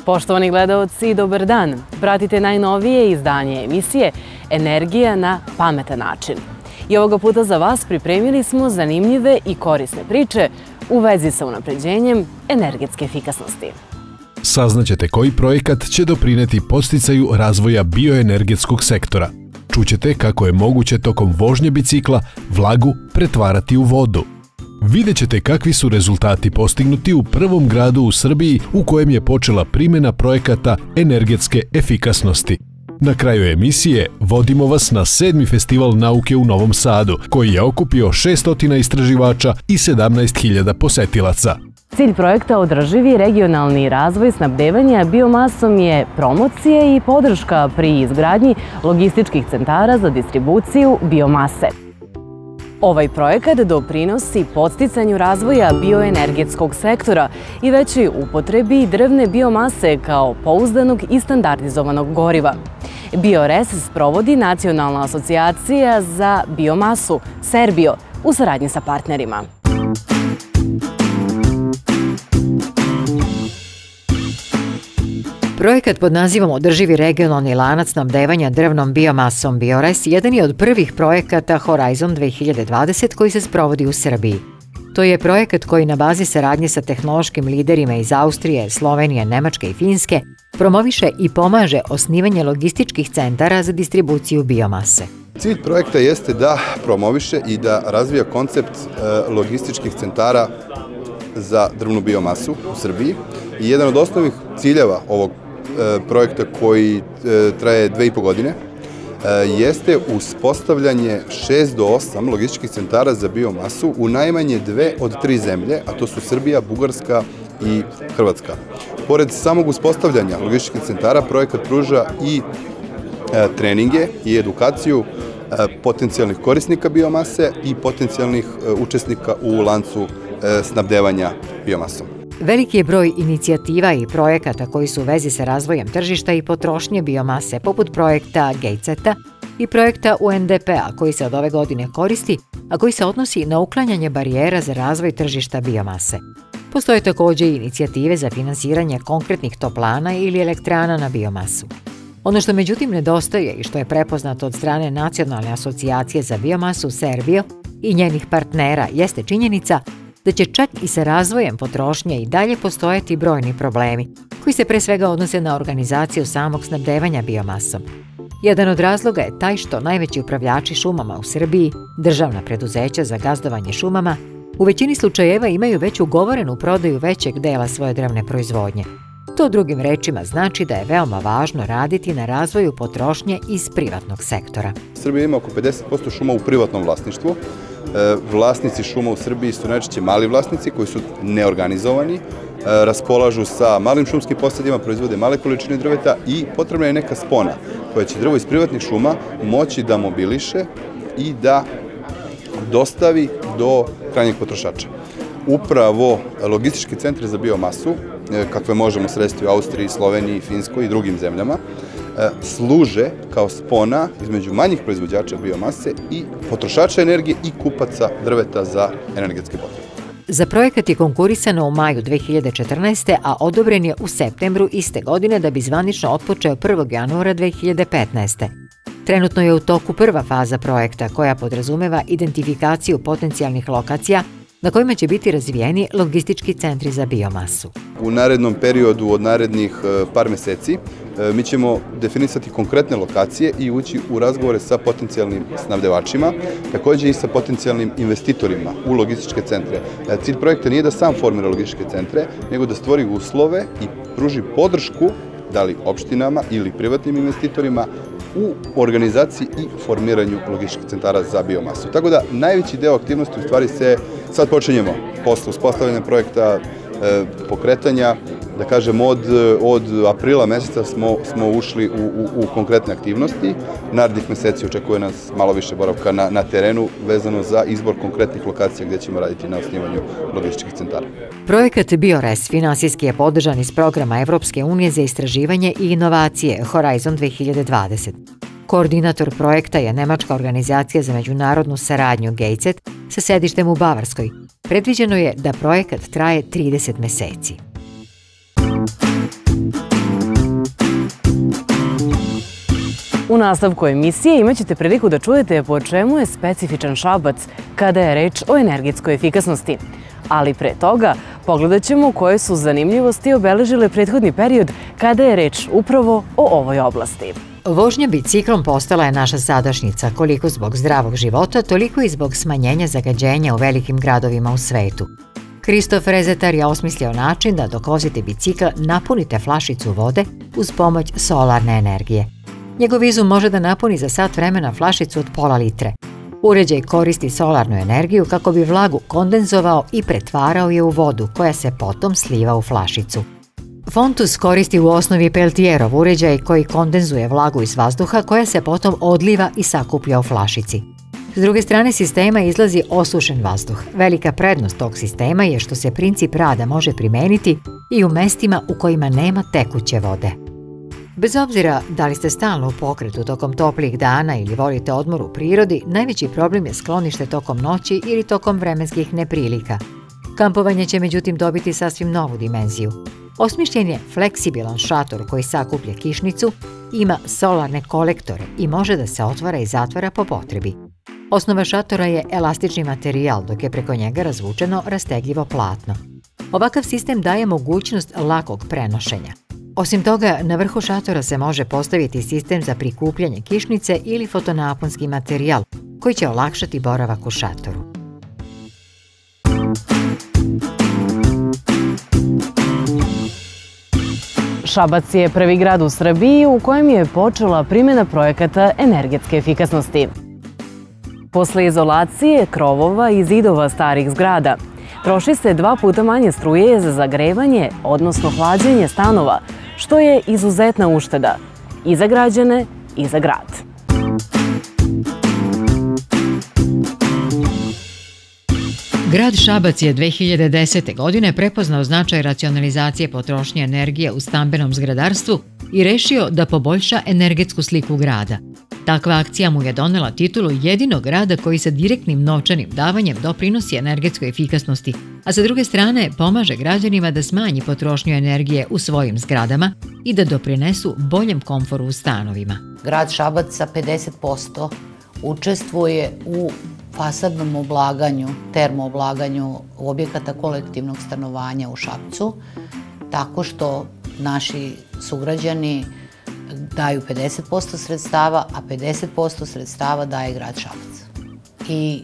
Poštovani gledaoci, dobar dan. Pratite najnovije izdanje emisije Energija na pametan način. I ovoga puta za vas pripremili smo zanimljive i korisne priče u vezi sa unapređenjem energetske efikasnosti. Saznaćete koji projekat će doprineti podsticaju razvoja bioenergetskog sektora. Čućete kako je moguće tokom vožnje bicikla vlagu pretvarati u vodu. Vidjet ćete kakvi su rezultati postignuti u prvom gradu u Srbiji u kojem je počela primjena projekata energetske efikasnosti. Na kraju emisije vodimo vas na 7. festival nauke u Novom Sadu, koji je okupio 600 istraživača i 17.000 posetilaca. Cilj projekta Održivi regionalni razvoj snabdevanja biomasom je promocija i podrška pri izgradnji logističkih centara za distribuciju biomase. Ovaj projekat doprinosi podsticanju razvoja bioenergetskog sektora i većoj upotrebi drvne biomase kao pouzdanog i standardizovanog goriva. BioRes sprovodi Nacionalna asocijacija za biomasu Serbio u saradnji sa partnerima. Projekat pod nazivom Održivi regionalni lanac snabdevanja drvnom biomasom BioRes jedan je od prvih projekata Horizon 2020 koji se sprovodi u Srbiji. To je projekat koji na bazi saradnje sa tehnološkim liderima iz Austrije, Slovenije, Nemačke i Finske promoviše i pomaže osnivanje logističkih centara za distribuciju biomase. Cilj projekta jeste da promoviše i da razvija koncept logističkih centara za drvnu biomasu u Srbiji. I jedan od osnovnih ciljeva ovog projekta koji traje 2,5 godine jeste uspostavljanje 6 do 8 logističkih centara za biomasu u najmanje 2 od 3 zemlje, a to su Srbija, Bugarska i Hrvatska. Pored samog uspostavljanja logističkih centara, projekat pruža i treninge i edukaciju potencijalnih korisnika biomase i potencijalnih učesnika u lancu snabdevanja biomasom. Veliki je broj inicijativa i projekata koji su u vezi sa razvojem tržišta i potrošnje biomase, poput projekta GATES-a i projekta UNDP-a koji se od ove godine koristi, a koji se odnosi na uklanjanje barijera za razvoj tržišta biomase. Postoje također i inicijative za finansiranje konkretnih toplana ili elektrana na biomasu. Ono što međutim nedostaje i što je prepoznato od strane Nacionalne asocijacije za biomasu Serbio i njenih partnera jeste činjenica da će čak i sa razvojem potrošnje i dalje postojati brojni problemi, koji se pre svega odnose na organizaciju samog snabdevanja biomasom. Jedan od razloga je taj što najveći upravljači šumama u Srbiji, državna preduzeća za gazdovanje šumama, u većini slučajeva imaju već ugovorenu prodaju većeg dela svoje drvne proizvodnje. To drugim rečima znači da je veoma važno raditi na razvoju potrošnje iz privatnog sektora. Srbija ima oko 50% šuma u privatnom vlasništvu. Vlasnici šuma u Srbiji su najčešće mali vlasnici koji su neorganizovani, raspolažu sa malim šumskim posadima, proizvode male količine drveta i potrebna je neka spona koja će drvo iz privatnih šuma moći da mobiliše i da dostavi do krajnjeg potrošača. Upravo logistički centri za biomasu, kakve možemo sresti u Austriji, Sloveniji, Finskoj i drugim zemljama, služe kao spona između manjih proizvođača biomase i potrošača energije i kupaca drveta za energetske potrebe. Za projekat je konkurisano u maju 2014. a odobren je u septembru iste godine da bi zvanično otpočeo 1. januara 2015. Trenutno je u toku prva faza projekta koja podrazumeva identifikaciju potencijalnih lokacija na kojima će biti razvijeni logistički centri za biomasu. U narednom periodu od narednih par meseci mi ćemo definisati konkretne lokacije i ući u razgovore sa potencijalnim snabdevačima, također i sa potencijalnim investitorima u logističke centre. Cilj projekta nije da sam formira logističke centre, nego da stvori uslove i pruži podršku, da li opštinama ili privatnim investitorima, u organizaciji i formiranju logističkih centara za biomasu. Tako da najveći deo aktivnosti u stvari se sad počinjemo posle uspostavljanja projekta, pokretanja, da kažem od aprila meseca smo ušli u konkretne aktivnosti. Narednih meseci očekuje nas malo više boravka na terenu vezano za izbor konkretnih lokacija gdje ćemo raditi na osnivanju logističkih centara. Projekat BioRes finansijski je podržan iz programa Evropske unije za istraživanje i inovacije Horizon 2020. Koordinator projekta je Nemačka organizacija za međunarodnu saradnju GATES sa sedištem u Bavarskoj. Predviđeno je da projekat traje 30 meseci. U nastavku emisije imaćete priliku da čujete po čemu je specifičan Šabac kada je reč o energetskoj efikasnosti. Ali pre toga pogledat ćemo koje su zanimljivosti obeležile prethodni period kada je reč upravo o ovoj oblasti. Vožnja biciklom postala je naša sadašnjica, koliko zbog zdravog života, toliko i zbog smanjenja zagađenja u velikim gradovima u svetu. Kristof Rezetar je osmislio način da dok vozite bicikl napunite flašicu vode uz pomoć solarne energije. Njegov izum može da napuni za sat vremena flašicu od pola litre. Uređaj koristi solarnu energiju kako bi vlagu kondenzovao i pretvarao je u vodu koja se potom sliva u flašicu. Fontus koristi u osnovi Peltierov uređaj koji kondenzuje vlagu iz vazduha koja se potom odliva i sakuplja u flašici. S druge strane sistema izlazi osušen vazduh. Velika prednost tog sistema je što se princip rada može primeniti i u mestima u kojima nema tekuće vode. Bez obzira da li ste stalno u pokretu tokom toplijih dana ili volite odmor u prirodi, najveći problem je sklonište tokom noći ili tokom vremenskih neprilika. Kampovanje će međutim dobiti sasvim novu dimenziju. Osmišljen je fleksibilan šator koji sakuplja kišnicu, ima solarne kolektore i može da se otvara i zatvara po potrebi. Osnova šatora je elastični materijal, dok je preko njega razvučeno rastegljivo platno. Ovakav sistem daje mogućnost lakog prenošenja. Osim toga, na vrhu šatora se može postaviti sistem za prikupljanje kišnice ili fotonaponski materijal, koji će olakšati boravak u šatoru. Šabac je prvi grad u Srbiji u kojem je počela primjena projekata energetske efikasnosti. Posle izolacije, krovova i zidova starih zgrada, troši se 2 puta manje struje za zagrevanje, odnosno hlađenje stanova, što je izuzetna ušteda i za građane i za grad. Grad Šabac je 2010. godine prepoznao značaj racionalizacije potrošnje energije u stambenom zgradarstvu i rešio da poboljša energetsku sliku grada. Takva akcija mu je donela titulu jedinog grada koji sa direktnim novčanim davanjem doprinosi energetskoj efikasnosti, a sa druge strane pomaže građanima da smanji potrošnju energije u svojim zgradama i da doprinesu boljem komforu u stanovima. Grad Šabac sa 50% učestvuje u fasadnom oblaganju, termooblaganju objekata kolektivnog stanovanja u Šapcu, tako što naši sugrađani daju 50% sredstava, a 50% sredstava daje grad Šabac. I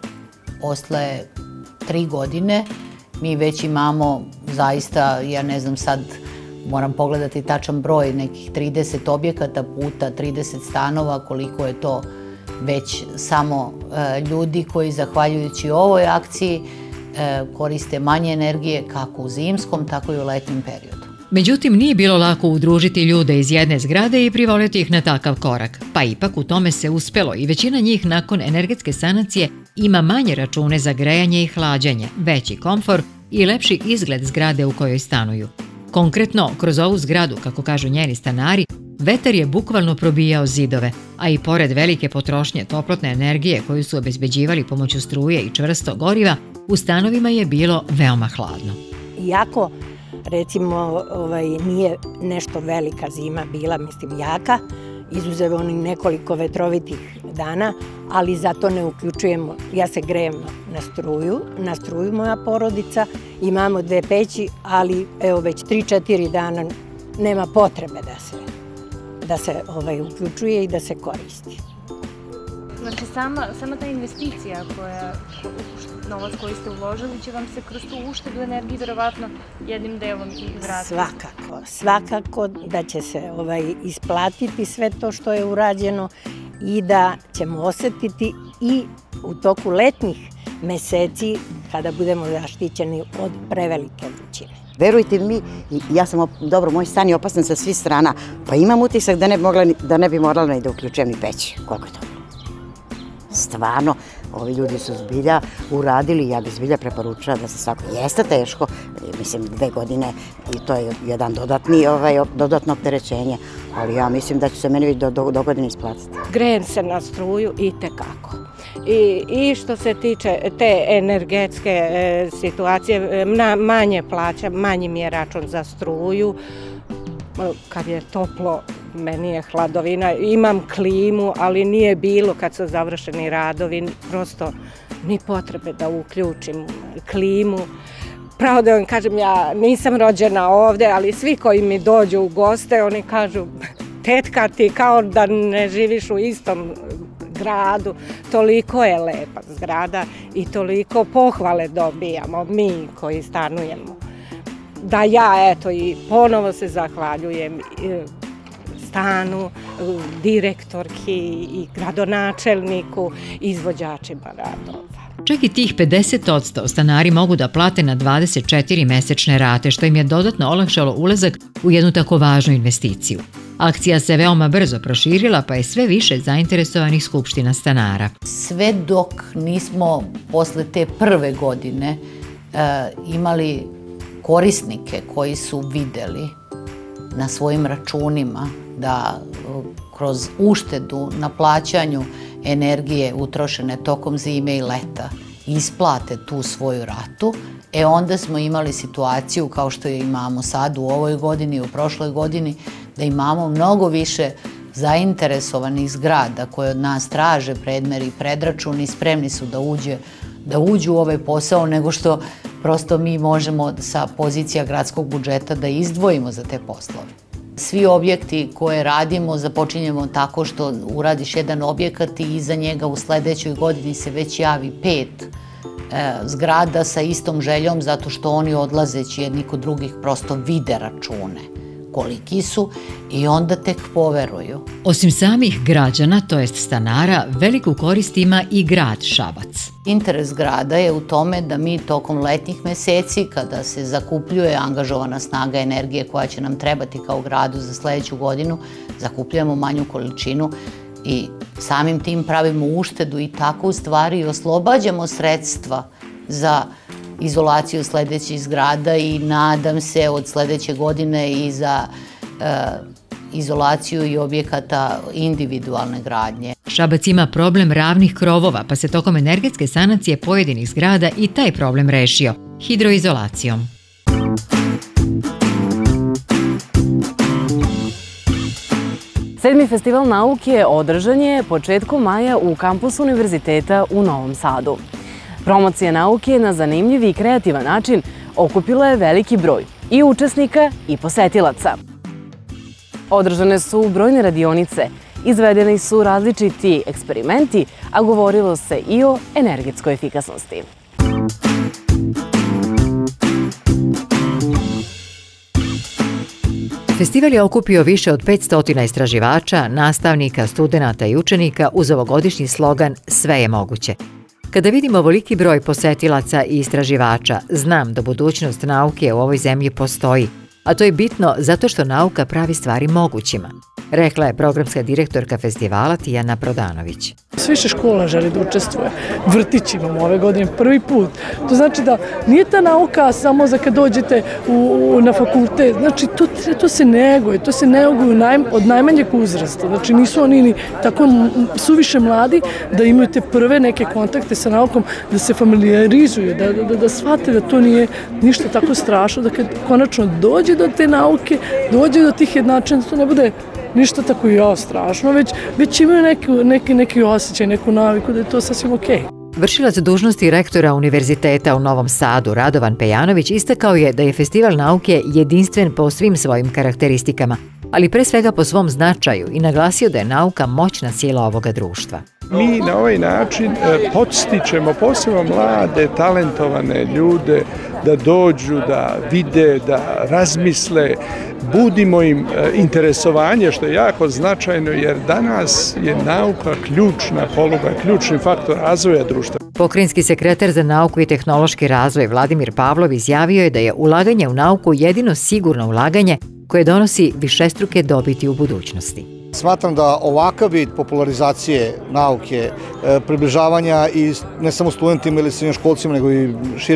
posle 3 godine mi već imamo zaista, ja ne znam sad, moram pogledati tačan broj, nekih 30 objekata puta 30 stanova, koliko je to već samo ljudi koji zahvaljujući ovoj akciji koriste manje energije kako u zimskom, tako i u letnjem periodu. Međutim, nije bilo lako udružiti ljude iz jedne zgrade i privoliti ih na takav korak, pa ipak u tome se uspelo i većina njih nakon energetske sanacije ima manje račune za grejanje i hlađenje, veći komfor i lepši izgled zgrade u kojoj stanuju. Konkretno, kroz ovu zgradu, kako kažu njeni stanari, vetar je bukvalno probijao zidove, a i pored velike potrošnje toplotne energije koju su obezbeđivali pomoću struje i čvrstog goriva, u stanovima je bilo veoma hladno. Iako, recimo, nije nešto velika zima bila, mislim, jaka, izuzev onih nekoliko vetrovitih dana, ali zato ne uključujemo, ja se grejem na struju moja porodica, imamo 2 peći, ali evo već 3-4 dana nema potrebe da se uključuje i da se koristi. Znači sama ta investicija novac koji ste uložili će vam se kroz tu uštedu energije verovatno jednim delom i vratiti. Svakako da će se isplatiti sve to što je urađeno i da ćemo osetiti i u toku letnjih meseci kada budemo zaštićeni od prevelike vrućine. Verujte mi, dobro, moj stan je opasan sa svih strana, pa imam utisak da ne bi morala ni da uključujem ni peć. Koliko je to? Stvarno, ovi ljudi su zbilja uradili, ja bih zbilja preporučila da se svako, jeste teško, mislim 2 godine i to je jedan dodatno opterećenje, ali ja mislim da će se meni do godine isplatiti. Grejem se na struju i tekako. I što se tiče te energetske situacije, manje plaća, manji mi je račun za struju, kad je toplo, meni je hladovina, imam klimu, ali nije bilo kad su završeni radovi, prosto ni potrebe da uključim klimu. Pravo da vam kažem, ja nisam rođena ovde, ali svi koji mi dođu u goste, oni kažu, tetka ti kao da ne živiš u istom gradu, toliko je lepa zgrada i toliko pohvale dobijamo mi koji stanujemo. Da ja, eto, i ponovo se zahvaljujem stanu, direktorki i gradonačelniku, izvođačima radova. Čak i tih 50% stanari mogu da plate na 24 mesečne rate, što im je dodatno olakšalo ulazak u jednu tako važnu investiciju. Akcija se veoma brzo proširila, pa je sve više zainteresovanih skupština stanara. Sve dok nismo posle te prve godine imali korisnike koji su videli na svojim računima da kroz uštedu na plaćanju energije utrošene tokom zime i leta isplate tu svoju ratu, onda smo imali situaciju kao što je imamo sad u ovoj godini i u prošloj godini, da imamo mnogo više zainteresovanih zgrada koje od nas traže predmer i predračun i spremni su da uđu u ovaj posao, nego što prosto mi možemo sa pozicija gradskog budžeta da izdvojimo za te poslove. Svi objekti koje radimo započinjemo tako što uradiš jedan objekat i iza njega u sledećoj godini se već javi 5 zgrada sa istom željom, zato što oni odlazeći jedni kod drugih prosto vide račune koliki su i onda tek poveruju. Osim samih građana, to jest stanara, veliku korist ima i grad Šabac. Interes grada je u tome da mi tokom letnjih meseci, kada se zakupljuje angažovana snaga energije koja će nam trebati kao gradu za sledeću godinu, zakupljujemo manju količinu i samim tim pravimo uštedu i tako u stvari oslobađamo sredstva za izolaciju sledećih zgrada i nadam se od sledeće godine i za izolaciju i objekata individualne gradnje. Šabac ima problem ravnih krovova, pa se tokom energetske sanacije pojedinih zgrada i taj problem rešio hidroizolacijom. Sedmi festival nauke održan je početkom maja u kampusu Univerziteta u Novom Sadu. Promocija nauke na zanimljiv i kreativan način okupila je veliki broj i učesnika i posetilaca. Održane su brojne radionice, izvedeni su različiti eksperimenti, a govorilo se i o energetskoj efikasnosti. Festival je okupio više od 500 istraživača, nastavnika, studenata i učenika uz ovogodišnji slogan Sve je moguće. Kada vidim ovoliki broj posetilaca i istraživača, znam da budućnost nauke u ovoj zemlji postoji, a to je bitno zato što nauka pravi stvari mogućima, rekla je programska direktorka festivala Tijana Prodanović. S više škola želi da učestvuje. Vrtić imamo ove godine prvi put. To znači da nije ta nauka samo za kad dođete na fakultet. Znači to se neguje, to se neguju od najmanjeg uzrasta. Znači nisu oni ni tako suviše mladi da imaju te prve neke kontakte sa naukom, da se familiarizuju, da shvate da to nije ništa tako strašno, da kad konačno dođe do te nauke, dođe do tih jednačina, to ne bude ništa tako strašno, već imaju neki osjećaj, neku naviku da je to sasvim okej. Vršilac dužnosti rektora Univerziteta u Novom Sadu, Radovan Pejanović, istakao je da je festival nauke jedinstven po svim svojim karakteristikama, ali pre svega po svom značaju i naglasio da je nauka moćna sila ovoga društva. Mi na ovaj način podstičemo posebno mlade, talentovane ljude da dođu, da vide, da razmisle, budimo im interesovanje, što je jako značajno, jer danas je nauka ključna poluga, ključni faktor razvoja društva. Pokrajinski sekretar za nauku i tehnološki razvoj Vladimir Pavlov izjavio je da je ulaganje u nauku jedino sigurno ulaganje koje donosi višestruke dobiti u budućnosti. Smatram da ovakav vid popularizacije nauke, približavanja i ne samo studentima ili srednjoškolcima, nego i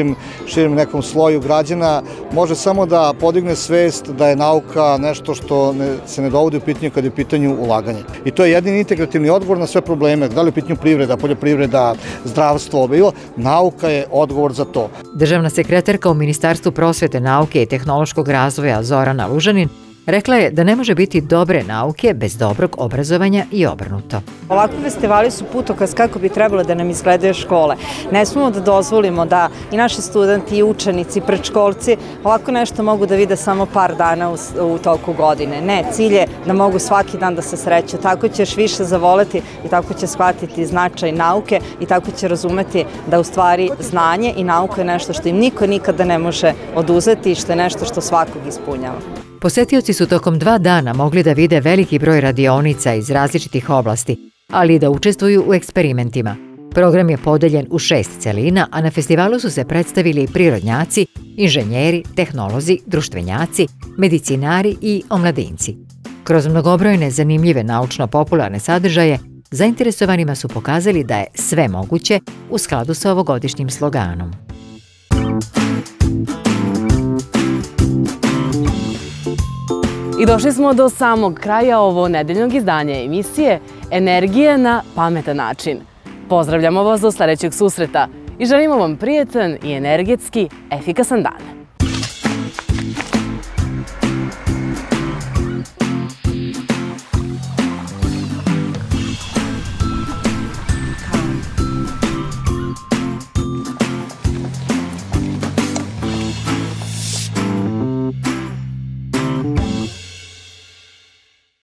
širim nekom sloju građana, može samo da podigne svest da je nauka nešto što se ne dovodi u pitanje kada je u pitanju ulaganje. I to je jedini integrativni odgovor na sve probleme, da li je u pitanju privreda, poljoprivreda, zdravstvo, nauka je odgovor za to. Državna sekretarka u Ministarstvu prosvete, nauke i tehnološkog razvoja Zorana Lužanin Rekla je da ne može biti dobre nauke bez dobrog obrazovanja i obrnuto. Ovakvi festivali su putokaz kako bi trebalo da nam izgledaju škole. Ne smemo da dozvolimo da i naši studenti, i učenici, predškolci ovako nešto mogu da vide samo par dana u toku godine. Ne, cilj je da mogu svaki dan da se sreću. Tako ćeš više zavoleti i tako će shvatiti značaj nauke i tako će razumeti da u stvari znanje i nauka je nešto što im niko nikada ne može oduzeti i što je nešto što svakog ispunjava. Posetioci su tokom 2 dana mogli da vide veliki broj radionica iz različitih oblasti, ali i da učestvuju u eksperimentima. Program je podeljen u 6 celina, a na festivalu su se predstavili prirodnjaci, inženjeri, tehnolozi, društvenjaci, medicinari i omladinci. Kroz mnogobrojne zanimljive naučno-popularne sadržaje, zainteresovanima su pokazali da je sve moguće u skladu sa ovogodišnjim sloganom. I došli smo do samog kraja ovo nedeljnog izdanja emisije Energija na pametan način. Pozdravljamo vas do sledećeg susreta i želimo vam prijetan i energetski efikasan dan.